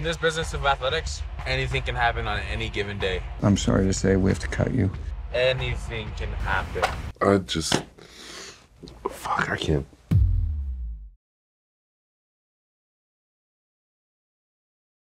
this business of athletics, anything can happen on any given day. I'm sorry to say we have to cut you. Anything can happen. Fuck, I can't.